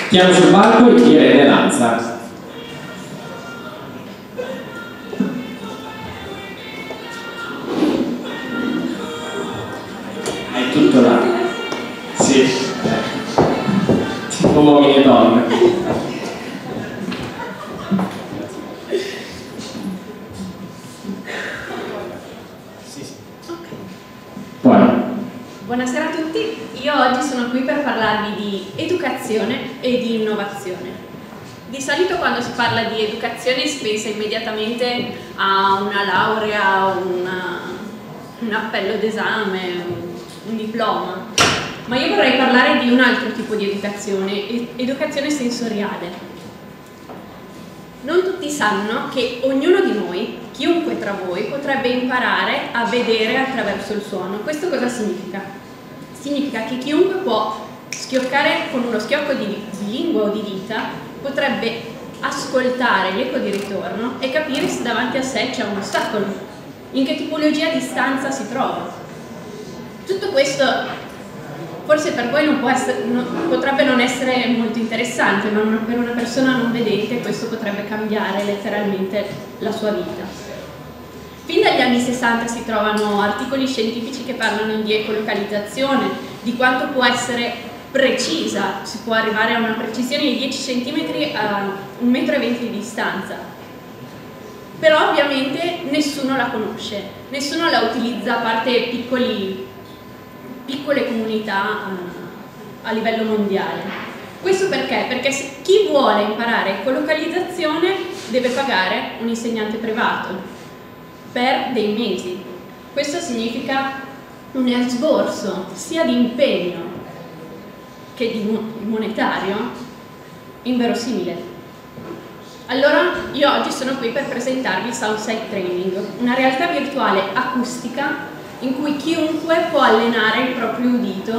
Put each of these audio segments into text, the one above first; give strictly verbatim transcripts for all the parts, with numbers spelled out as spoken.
Piano sul palco Irene Lanza. È tutto là. Sì. Tipo uomini e donne. Sì, sì. Ok. Buono. Buonasera a tutti, io oggi sono qui per parlarvi di educazione e di innovazione. Di solito quando si parla di educazione si pensa immediatamente a una laurea, una, un appello d'esame, un, un diploma, ma io vorrei parlare di un altro tipo di educazione, educazione sensoriale. Non tutti sanno che ognuno di noi, chiunque tra voi, potrebbe imparare a vedere attraverso il suono. Questo cosa significa? Significa che chiunque può schioccare con uno schiocco di, di lingua o di dita, potrebbe ascoltare l'eco di ritorno e capire se davanti a sé c'è un ostacolo, in che tipologia di stanza si trova. Tutto questo forse per voi non può essere, no, potrebbe non essere molto interessante, ma una, per una persona non vedente questo potrebbe cambiare letteralmente la sua vita. Fin dagli anni sessanta si trovano articoli scientifici che parlano di ecolocalizzazione, di quanto può essere precisa, si può arrivare a una precisione di dieci centimetri a un metro e venti di distanza. Però ovviamente nessuno la conosce, nessuno la utilizza a parte piccoli piccole comunità a livello mondiale. Questo perché? Perché se chi vuole imparare ecolocalizzazione deve pagare un insegnante privato per dei mesi. Questo significa un esborso sia di impegno che di monetario inverosimile. Allora io oggi sono qui per presentarvi Soundsight Training, una realtà virtuale acustica in cui chiunque può allenare il proprio udito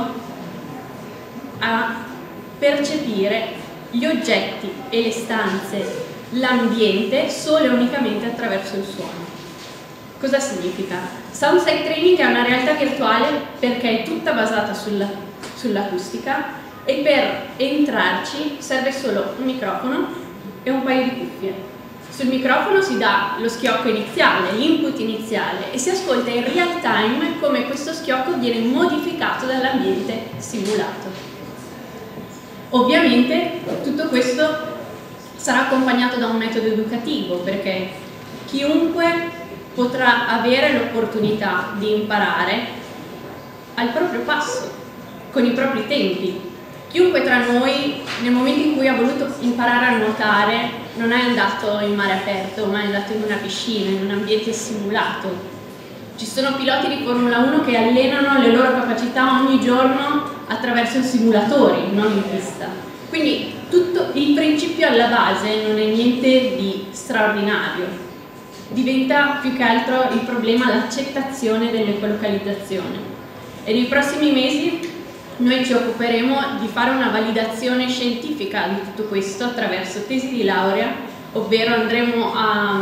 a percepire gli oggetti e le stanze, l'ambiente, solo e unicamente attraverso il suono. Cosa significa? Soundsight Training è una realtà virtuale perché è tutta basata sulla, sull'acustica e per entrarci serve solo un microfono e un paio di cuffie. Sul microfono si dà lo schiocco iniziale, l'input iniziale, e si ascolta in real time come questo schiocco viene modificato dall'ambiente simulato. Ovviamente tutto questo sarà accompagnato da un metodo educativo, perché chiunque potrà avere l'opportunità di imparare al proprio passo, con i propri tempi. Chiunque tra noi, nel momento in cui ha voluto imparare a nuotare, non è andato in mare aperto, ma è andato in una piscina, in un ambiente simulato. Ci sono piloti di Formula uno che allenano le loro capacità ogni giorno attraverso simulatori, non in pista. Quindi tutto il principio alla base non è niente di straordinario. Diventa più che altro il problema l'accettazione dell'ecolocalizzazione. E nei prossimi mesi noi ci occuperemo di fare una validazione scientifica di tutto questo attraverso tesi di laurea, ovvero andremo a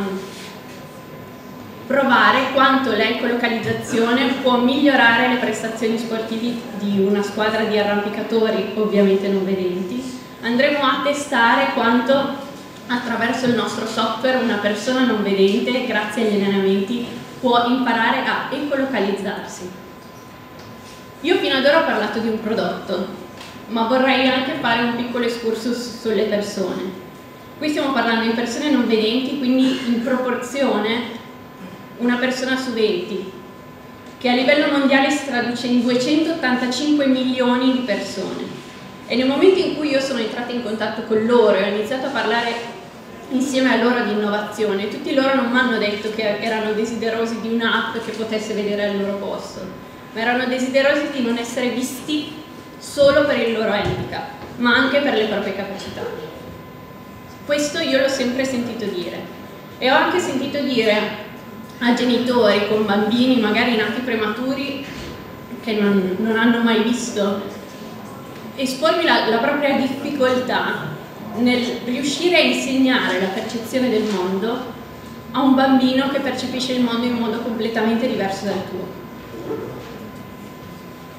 provare quanto l'ecolocalizzazione può migliorare le prestazioni sportive di una squadra di arrampicatori, ovviamente non vedenti. Andremo a testare quanto attraverso il nostro software una persona non vedente, grazie agli allenamenti, può imparare a ecolocalizzarsi. Io fino ad ora ho parlato di un prodotto, ma vorrei anche fare un piccolo excursus sulle persone. Qui stiamo parlando di persone non vedenti, quindi in proporzione una persona su venti, che a livello mondiale si traduce in duecentottantacinque milioni di persone. E nel momento in cui io sono entrata in contatto con loro e ho iniziato a parlare insieme a loro di innovazione, tutti loro non mi hanno detto che erano desiderosi di un'app che potesse vedere al loro posto, ma erano desiderosi di non essere visti solo per il loro handicap, ma anche per le proprie capacità. Questo io l'ho sempre sentito dire, e ho anche sentito dire a genitori con bambini magari nati prematuri che non, non hanno mai visto, espormi la, la propria difficoltà nel riuscire a insegnare la percezione del mondo a un bambino che percepisce il mondo in modo completamente diverso dal tuo.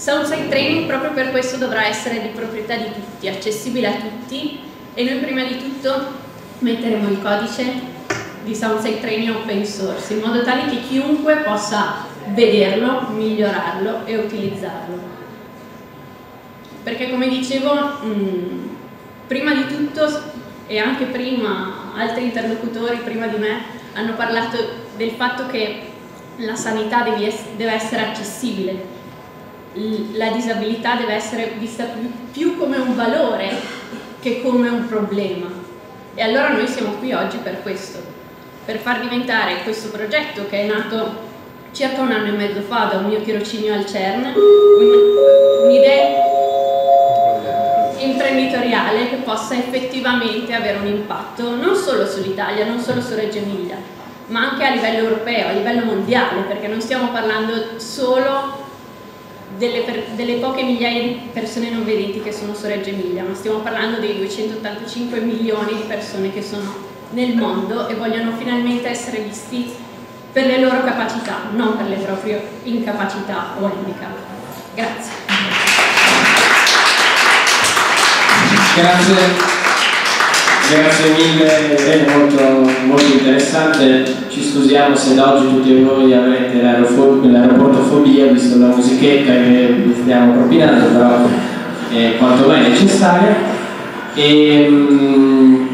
Soundside Training proprio per questo dovrà essere di proprietà di tutti, accessibile a tutti, e noi prima di tutto metteremo il codice di Soundside Training open source in modo tale che chiunque possa vederlo, migliorarlo e utilizzarlo. Perché come dicevo, mh, prima di tutto e anche prima altri interlocutori prima di me hanno parlato del fatto che la sanità deve essere accessibile. La disabilità deve essere vista più, più come un valore che come un problema, e allora noi siamo qui oggi per questo, per far diventare questo progetto, che è nato circa un anno e mezzo fa da un mio tirocinio al CERN, un'idea imprenditoriale che possa effettivamente avere un impatto non solo sull'Italia, non solo su Reggio Emilia, ma anche a livello europeo, a livello mondiale, perché non stiamo parlando solo Delle, per, delle poche migliaia di persone non vedenti che sono su Reggio Emilia, ma stiamo parlando dei duecentottantacinque milioni di persone che sono nel mondo e vogliono finalmente essere visti per le loro capacità, non per le proprie incapacità o handicap. Grazie. Grazie. Grazie mille, è molto, molto interessante. Ci scusiamo se da oggi tutti voi avrete l'aeroportofobia, visto la musichetta che vi stiamo propinando, però è quanto mai necessaria. E,